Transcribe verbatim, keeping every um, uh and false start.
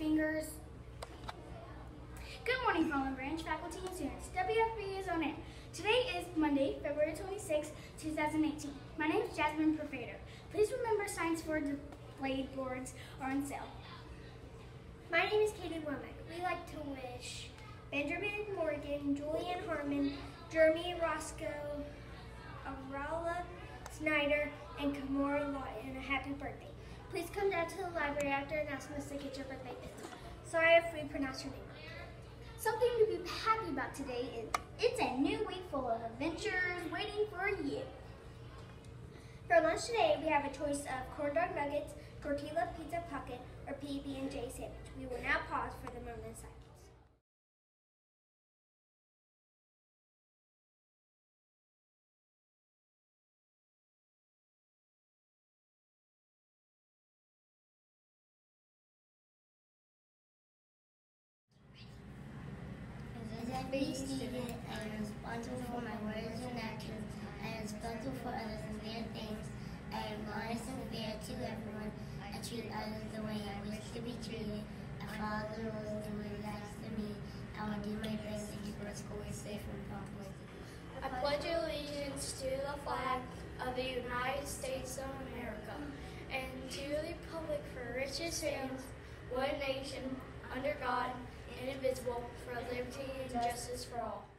fingers. Good morning, Fallen Branch faculty and students. W F B is on air. Today is Monday, February twenty-sixth, two thousand eighteen. My name is Jasmine Perfedo. Please remember signs for displayed boards are on sale. My name is Katie Womack. We like to wish Benjamin Morgan, Julian Harmon, Jeremy Roscoe, Aurala Snyder, and Kamora Lawton a happy birthday. Please come down to the library after announcements to get your birthday gift. Sorry if we pronounced your name wrong. Something to be happy about today is it's a new week full of adventures waiting for you. For lunch today, we have a choice of corn dog nuggets, tortilla pizza pocket, or P B and J sandwich. We will now pause for the moment of silence. As I be student, I am responsible for my words and actions. I am responsible for others and their things. I am honest and fair to everyone. I treat others the way I wish to be treated. I follow the rules and relax to me. I will do my best to keep our school safe and proper. I pledge allegiance to the flag of the United States of America and to the republic for which it stands, one nation, under God, indivisible, for liberty and justice for all.